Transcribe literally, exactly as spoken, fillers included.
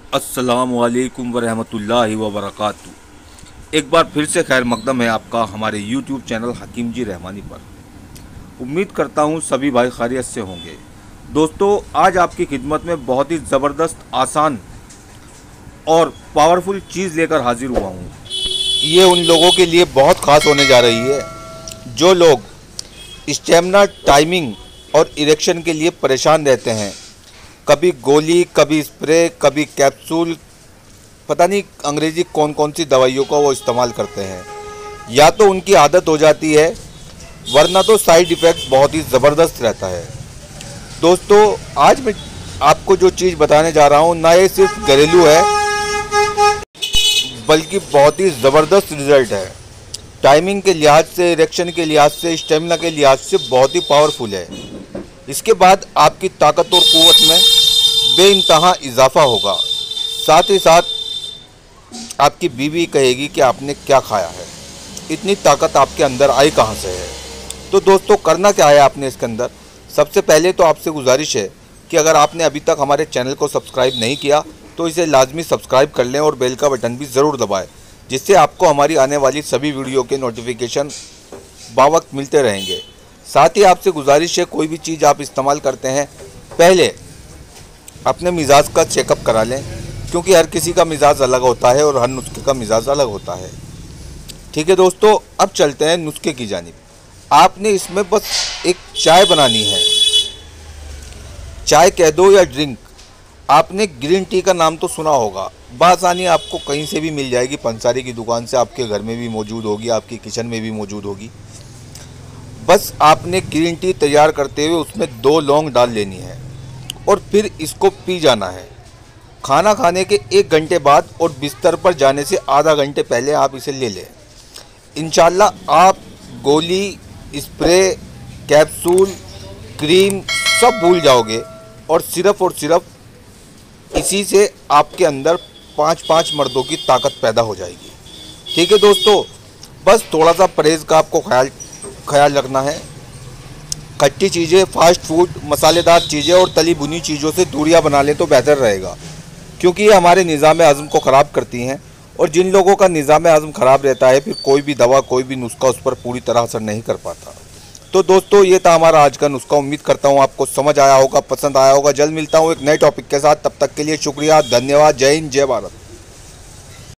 अस्सलामुअलैकुम वरहमतुल्लाहि वबरकातुहू। एक बार फिर से खैर मकदम है आपका हमारे यूट्यूब चैनल हकीम जी रहमानी पर। उम्मीद करता हूँ सभी भाई खैरियत से होंगे। दोस्तों, आज आपकी खिदमत में बहुत ही ज़बरदस्त, आसान और पावरफुल चीज़ लेकर हाजिर हुआ हूँ। ये उन लोगों के लिए बहुत ख़ास होने जा रही है जो लोग स्टेमिना, टाइमिंग और इरेक्शन के लिए परेशान रहते हैं। कभी गोली, कभी स्प्रे, कभी कैप्सूल, पता नहीं अंग्रेज़ी कौन कौन सी दवाइयों का वो इस्तेमाल करते हैं। या तो उनकी आदत हो जाती है, वरना तो साइड इफ़ेक्ट बहुत ही ज़बरदस्त रहता है। दोस्तों, आज मैं आपको जो चीज़ बताने जा रहा हूँ ना, ये सिर्फ घरेलू है बल्कि बहुत ही ज़बरदस्त रिज़ल्ट है। टाइमिंग के लिहाज से, इरेक्शन के लिहाज से, स्टेमिना के लिहाज से बहुत ही पावरफुल है। इसके बाद आपकी ताकत और क़ुव्वत में बेइंतहा इजाफा होगा। साथ ही साथ आपकी बीवी कहेगी कि आपने क्या खाया है, इतनी ताकत आपके अंदर आई कहाँ से है। तो दोस्तों, करना क्या है आपने इसके अंदर? सबसे पहले तो आपसे गुजारिश है कि अगर आपने अभी तक हमारे चैनल को सब्सक्राइब नहीं किया तो इसे लाजमी सब्सक्राइब कर लें और बेल का बटन भी ज़रूर दबाएं, जिससे आपको हमारी आने वाली सभी वीडियो के नोटिफिकेशन बावक्त मिलते रहेंगे। साथ ही आपसे गुजारिश है, कोई भी चीज़ आप इस्तेमाल करते हैं पहले अपने मिजाज का चेकअप करा लें, क्योंकि हर किसी का मिजाज अलग होता है और हर नुस्खे का मिजाज अलग होता है। ठीक है दोस्तों, अब चलते हैं नुस्खे की जानिब। आपने इसमें बस एक चाय बनानी है, चाय कह दो या ड्रिंक। आपने ग्रीन टी का नाम तो सुना होगा, बासानी आपको कहीं से भी मिल जाएगी। पंसारी की दुकान से आपके घर में भी मौजूद होगी, आपकी किचन में भी मौजूद होगी। बस आपने ग्रीन टी तैयार करते हुए उसमें दो लौंग डाल लेनी है और फिर इसको पी जाना है। खाना खाने के एक घंटे बाद और बिस्तर पर जाने से आधा घंटे पहले आप इसे ले लें। इंशाल्लाह आप गोली, स्प्रे, कैप्सूल, क्रीम सब भूल जाओगे और सिर्फ और सिर्फ इसी से आपके अंदर पाँच पाँच मर्दों की ताकत पैदा हो जाएगी। ठीक है दोस्तों, बस थोड़ा सा परहेज़ का आपको ख्याल ख्याल रखना है। खट्टी चीज़ें, फास्ट फूड, मसालेदार चीज़ें और तली भुनी चीज़ों से दूरियां बना लें तो बेहतर रहेगा, क्योंकि ये हमारे निज़ाम हज़म को ख़राब करती हैं। और जिन लोगों का निज़ाम हज़म ख़राब रहता है, फिर कोई भी दवा, कोई भी नुस्खा उस पर पूरी तरह असर नहीं कर पाता। तो दोस्तों, ये था हमारा आज का नुस्खा। उम्मीद करता हूँ आपको समझ आया होगा, पसंद आया होगा। जल्द मिलता हूँ एक नए टॉपिक के साथ, तब तक के लिए शुक्रिया, धन्यवाद। जय हिंद, जय भारत।